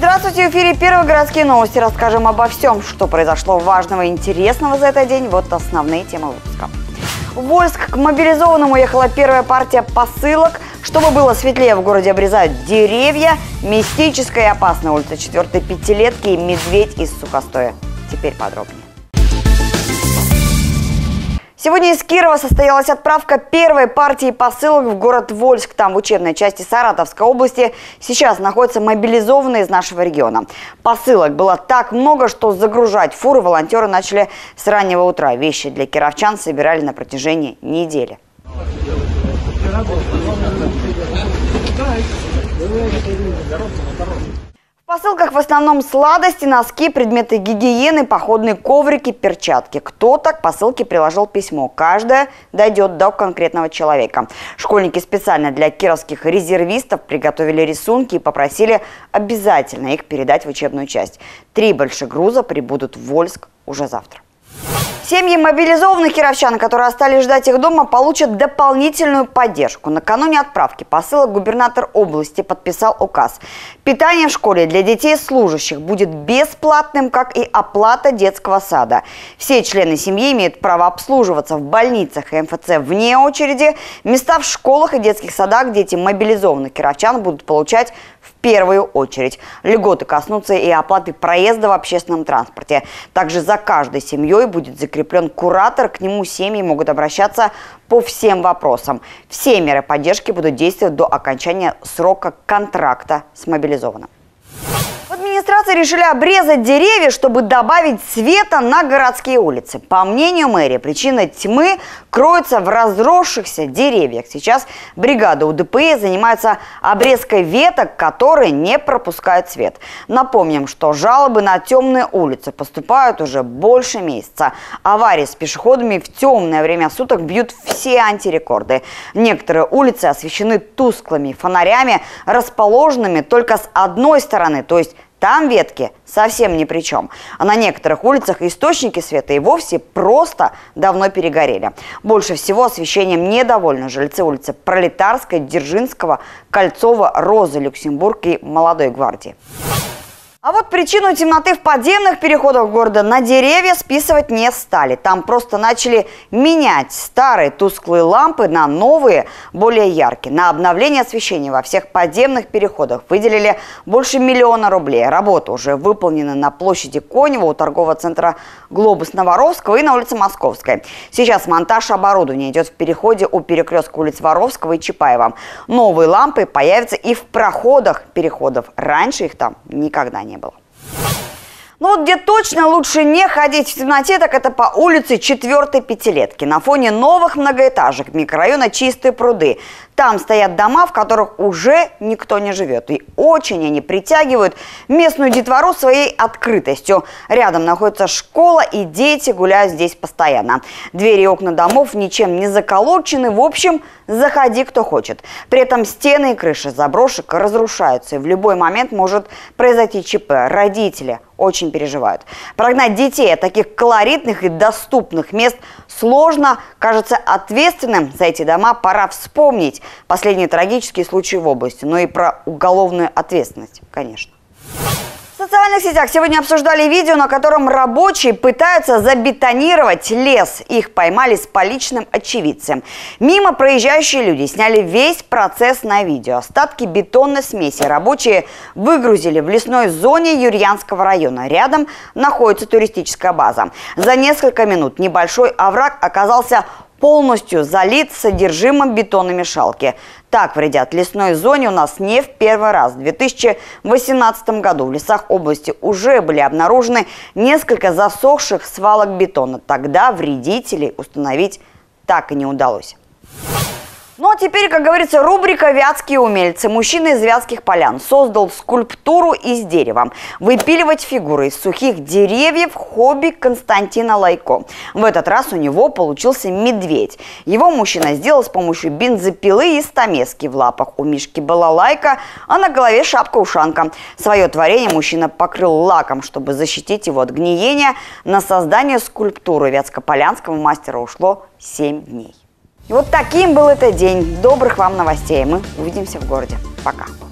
Здравствуйте, в эфире первые городские новости. Расскажем обо всем, что произошло важного и интересного за этот день. Вот основные темы выпуска. В Вольск к мобилизованному ехала первая партия посылок. Чтобы было светлее, в городе обрезают деревья. Мистическая и опасная улица 4-й пятилетки и медведь из сухостоя. Теперь подробнее. Сегодня из Кирова состоялась отправка первой партии посылок в город Вольск. Там, в учебной части Саратовской области, сейчас находятся мобилизованные из нашего региона. Посылок было так много, что загружать фуры волонтеры начали с раннего утра. Вещи для кировчан собирали на протяжении недели. В посылках в основном сладости, носки, предметы гигиены, походные коврики, перчатки. Кто-то к посылке приложил письмо. Каждое дойдет до конкретного человека. Школьники специально для кировских резервистов приготовили рисунки и попросили обязательно их передать в учебную часть. 3 большегруза прибудут в Вольск уже завтра. Семьи мобилизованных кировчан, которые остались ждать их дома, получат дополнительную поддержку. Накануне отправки посылок губернатор области подписал указ. Питание в школе для детей служащих будет бесплатным, как и оплата детского сада. Все члены семьи имеют право обслуживаться в больницах и МФЦ вне очереди. Места в школах и детских садах дети мобилизованных кировчан будут получать в первую очередь. Льготы коснутся и оплаты проезда в общественном транспорте. Также за каждой семьей будет закреплен куратор. К нему семьи могут обращаться по всем вопросам. Все меры поддержки будут действовать до окончания срока контракта с мобилизованным. В администрации решили обрезать деревья, чтобы добавить света на городские улицы. По мнению мэрии, причина тьмы кроется в разросшихся деревьях. Сейчас бригада УДП занимается обрезкой веток, которые не пропускают свет. Напомним, что жалобы на темные улицы поступают уже больше месяца. Аварии с пешеходами в темное время суток бьют все антирекорды. Некоторые улицы освещены тусклыми фонарями, расположенными только с одной стороны, то есть там ветки совсем ни при чем. А на некоторых улицах источники света и вовсе просто давно перегорели. Больше всего освещением недовольны жильцы улицы Пролетарской, Дзержинского, Кольцова, Розы, Люксембург и Молодой гвардии. А вот причину темноты в подземных переходах города на деревья списывать не стали. Там просто начали менять старые тусклые лампы на новые, более яркие. На обновление освещения во всех подземных переходах выделили больше 1 миллиона рублей. Работа уже выполнена на площади Конева у торгового центра «Глобус» на Воровского и на улице Московской. Сейчас монтаж оборудования идет в переходе у перекрестка улиц Воровского и Чапаева. Новые лампы появятся и в проходах переходов. Раньше их там никогда не было. Но вот где точно лучше не ходить в темноте, так это по улице 4-й пятилетки. На фоне новых многоэтажек микрорайона Чистые пруды. Там стоят дома, в которых уже никто не живет. И очень они притягивают местную детвору своей открытостью. Рядом находится школа, и дети гуляют здесь постоянно. Двери и окна домов ничем не заколочены. В общем, заходи, кто хочет. При этом стены и крыши заброшек разрушаются. И в любой момент может произойти ЧП. Родители очень переживают. Прогнать детей от таких колоритных и доступных мест сложно. Кажется, ответственным за эти дома пора вспомнить последние трагические случаи в области, но и про уголовную ответственность, конечно. В социальных сетях сегодня обсуждали видео, на котором рабочие пытаются забетонировать лес. Их поймали с поличным очевидцем. Мимо проезжающие люди сняли весь процесс на видео. Остатки бетонной смеси рабочие выгрузили в лесной зоне Юрьянского района. Рядом находится туристическая база. За несколько минут небольшой овраг оказался полностью залит содержимым бетономешалки. Так вредят лесной зоне у нас не в первый раз. В 2018 году в лесах области уже были обнаружены несколько засохших свалок бетона. Тогда вредителей установить так и не удалось. Ну а теперь, как говорится, рубрика «Вятские умельцы». Мужчина из Вятских Полян создал скульптуру из дерева. Выпиливать фигуры из сухих деревьев – хобби Константина Лайко. В этот раз у него получился медведь. Его мужчина сделал с помощью бензопилы и стамески. В лапах у Мишки была лайка, а на голове шапка-ушанка. Свое творение мужчина покрыл лаком, чтобы защитить его от гниения. На создание скульптуры вятскополянского мастера ушло 7 дней. И вот таким был этот день. Добрых вам новостей. Мы увидимся в городе. Пока.